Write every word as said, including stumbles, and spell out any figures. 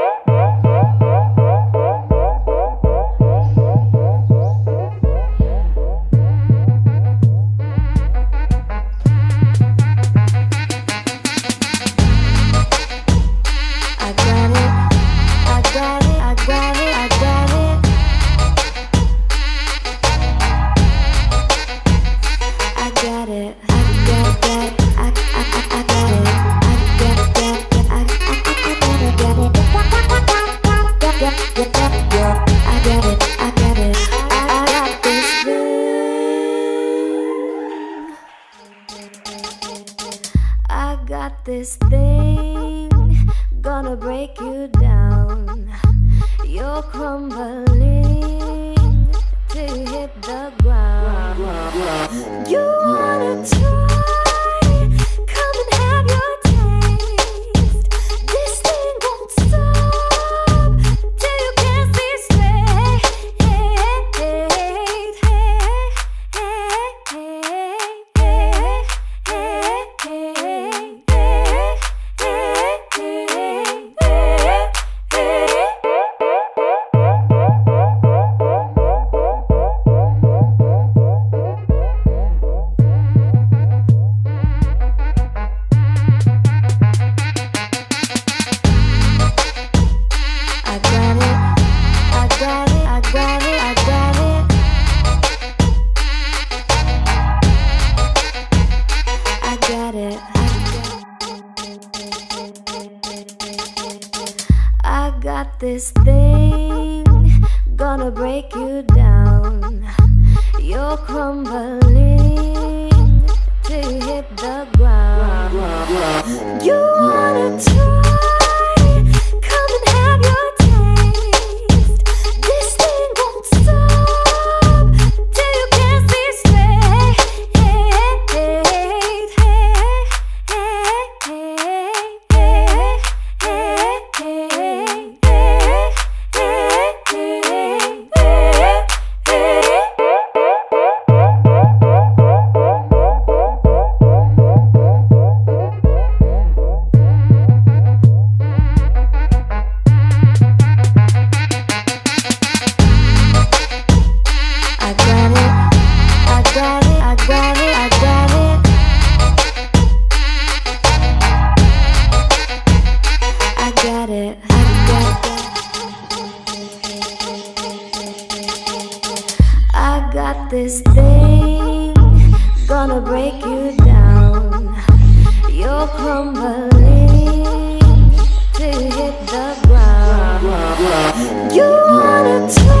This thing gonna break you down. You're crumbling till you hit the ground. You wanna try? Come and have your taste. This thing won't stop till you can't see straight. got this thing gonna break you down. You're crumbling till you hit the ground. You wanna try? Come and have your taste. This thing won't stop till you can't see straight. Hey, hey, hey, hey, hey, hey, hey, hey, this thing gonna break you down. You're crumbling till you hit the ground. You wanna try?